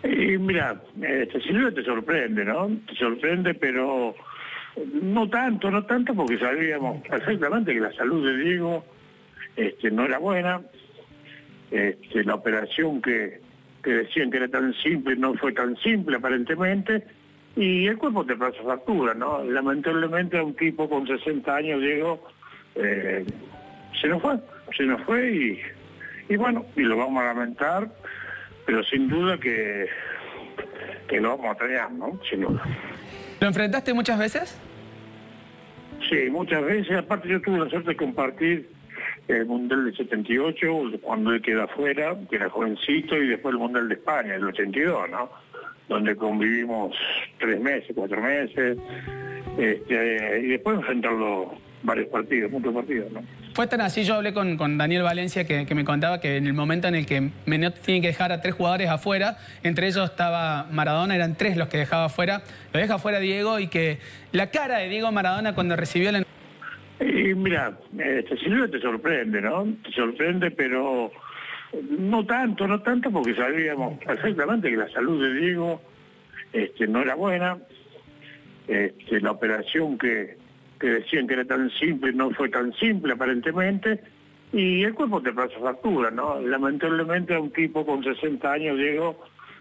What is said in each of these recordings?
Y mira, Silvio te sorprende, ¿no? Te sorprende, pero no tanto, porque sabíamos perfectamente que la salud de Diego no era buena. La operación que decían que era tan simple no fue tan simple aparentemente, y el cuerpo te pasa factura, ¿no? Lamentablemente a un tipo con 60 años, Diego, se nos fue y bueno, y lo vamos a lamentar, pero sin duda que lo vamos a extrañar, ¿no? Sin duda. ¿Lo enfrentaste muchas veces? Sí, muchas veces. Aparte yo tuve la suerte de compartir el Mundial del 78, cuando él queda afuera, que era jovencito, y después el Mundial de España, el 82, ¿no? Donde convivimos 3 meses, 4 meses, y después enfrentarlo varios partidos, muchos partidos, ¿no? Fue tan así, yo hablé con Daniel Valencia que me contaba que en el momento en el que Menotti tiene que dejar a 3 jugadores afuera, entre ellos estaba Maradona, eran 3 los que dejaba afuera, lo deja afuera Diego, y que la cara de Diego Maradona cuando recibió la... Y mira, Silvio te sorprende, ¿no? Te sorprende, pero no tanto, porque sabíamos perfectamente que la salud de Diego no era buena. La operación que decían que era tan simple no fue tan simple aparentemente, y el cuerpo te pasa factura, ¿no? Lamentablemente a un tipo con 60 años, Diego,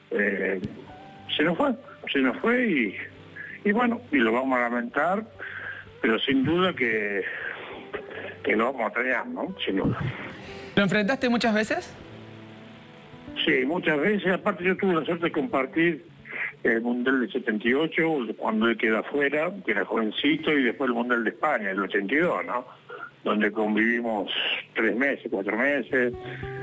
se nos fue y bueno, y lo vamos a lamentar, pero sin duda que lo vamos a extrañar, ¿no? Sin duda. ¿Lo enfrentaste muchas veces? Sí, muchas veces. Aparte yo tuve la suerte de compartir el Mundial del 78, cuando él queda afuera, que era jovencito, y después el Mundial de España, el 82, ¿no? Donde convivimos 3 meses, 4 meses,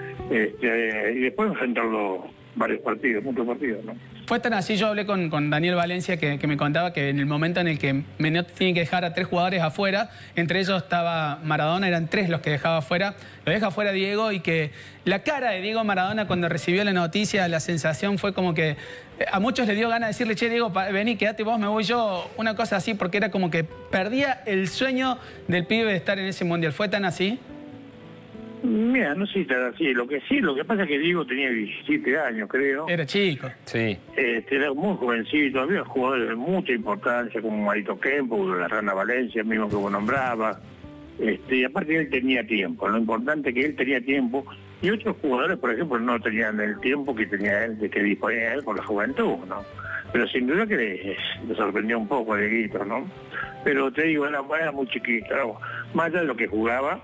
y después enfrentarlo varios partidos, muchos partidos, ¿no? Fue tan así, yo hablé con Daniel Valencia que me contaba que en el momento en el que Menotti tiene que dejar a 3 jugadores afuera, entre ellos estaba Maradona, eran 3 los que dejaba afuera, lo deja afuera Diego, y que la cara de Diego Maradona cuando recibió la noticia, la sensación fue como que a muchos le dio ganas de decirle, che Diego, vení, quédate vos, me voy yo, una cosa así, porque era como que perdía el sueño del pibe de estar en ese mundial. ¿Fue tan así? Mira, no sé si está así. Lo que pasa es que Diego tenía 17 años, creo. Era chico. Sí. Era muy jovencito, había jugadores de mucha importancia, como Marito Kempo, la Rana Valencia, mismo que vos nombrabas. Y aparte él tenía tiempo, lo importante es que él tenía tiempo, y otros jugadores, por ejemplo, no tenían el tiempo que tenía él, de que disponía él por la juventud, ¿no? Pero sin duda que le sorprendió un poco a Dieguito, ¿no? Pero te digo, era muy chiquito, ¿no? Más allá de lo que jugaba,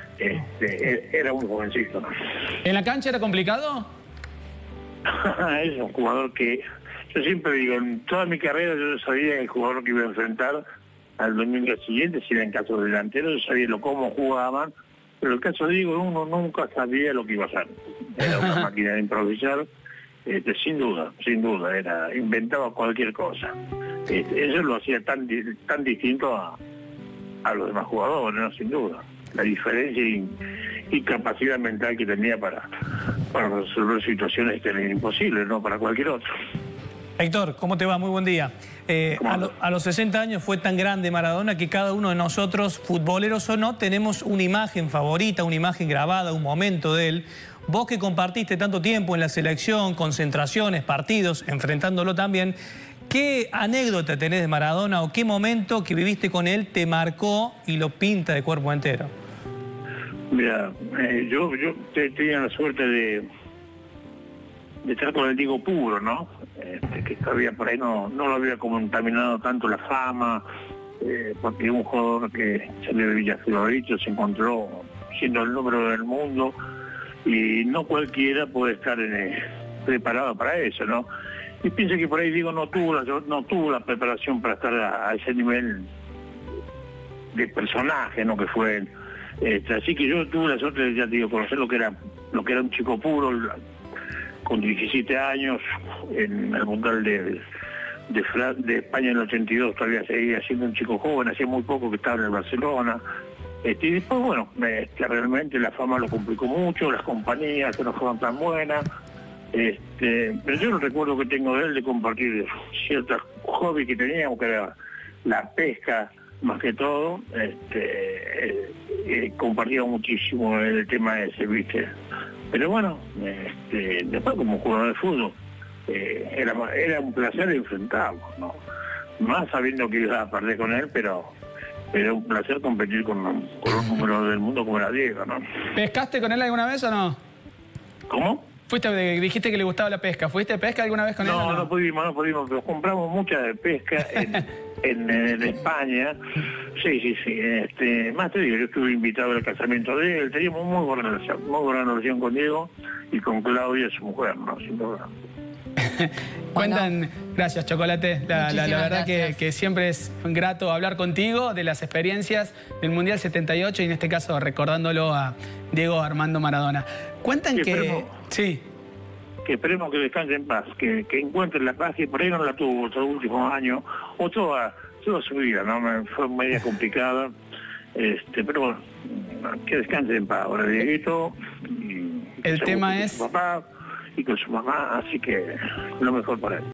era un jovencito, ¿no? ¿En la cancha era complicado? Es un jugador que, yo siempre digo, en toda mi carrera yo sabía el jugador que iba a enfrentar al domingo siguiente, si era en caso de delantero, yo sabía cómo jugaban, pero el caso de Diego, uno nunca sabía lo que iba a hacer. Era una máquina de improvisar, sin duda, inventaba cualquier cosa. Eso lo hacía tan distinto a los demás jugadores, ¿no? Sin duda. La diferencia y capacidad mental que tenía para resolver situaciones que eran imposibles, ¿no? Para cualquier otro. Héctor, ¿cómo te va? Muy buen día. A los 60 años fue tan grande Maradona que cada uno de nosotros, futboleros o no, tenemos una imagen favorita, una imagen grabada, un momento de él. Vos que compartiste tanto tiempo en la selección, concentraciones, partidos, enfrentándolo también, ¿qué anécdota tenés de Maradona o qué momento que viviste con él te marcó y lo pinta de cuerpo entero? Mira, yo tenía la suerte de estar con el Diego puro, ¿no? Que todavía por ahí no lo había contaminado tanto la fama, porque un jugador que salió de Villa Fiorito se encontró siendo el número del mundo, y no cualquiera puede estar preparado para eso, ¿no? Y pienso que por ahí Diego no tuvo la preparación para estar a ese nivel de personaje, ¿no? Que fue así que yo tuve la suerte de, ya te digo, conocer lo que era un chico puro, con 17 años, en el Mundial de España en el 82, todavía seguía siendo un chico joven, hacía muy poco que estaba en el Barcelona. Y después, bueno, realmente la fama lo complicó mucho, las compañías que no fueron tan buenas. Pero yo el recuerdo que tengo de él de compartir ciertos hobbies que teníamos, que era la pesca más que todo. Compartíamos muchísimo el tema ese, ¿viste? Pero bueno, después como jugador de fútbol, era un placer enfrentarlo, ¿no? Más sabiendo que iba a perder con él, pero era un placer competir con un número del mundo como era Diego, ¿no? ¿Pescaste con él alguna vez o no? ¿Cómo? Dijiste que le gustaba la pesca. ¿Fuiste a pesca alguna vez con él? No pudimos, pero compramos mucha de pesca en España. Sí. Más te digo, yo estuve invitado al casamiento de él, teníamos muy buena relación con Diego y con Claudia, su mujer, ¿no? Sin duda. Cuentan, gracias Chocolate, la verdad gracias. que siempre es grato hablar contigo de las experiencias del Mundial 78 y en este caso recordándolo a Diego Armando Maradona. Cuentan que... Sí. Que esperemos que descanse en paz, que encuentre la paz, que por ahí no la tuvo estos últimos años, o toda su vida, ¿no? Fue media complicada, pero bueno, que descanse en paz ahora, Dieguito. El tema es... Con su papá y con su mamá, así que lo mejor para él.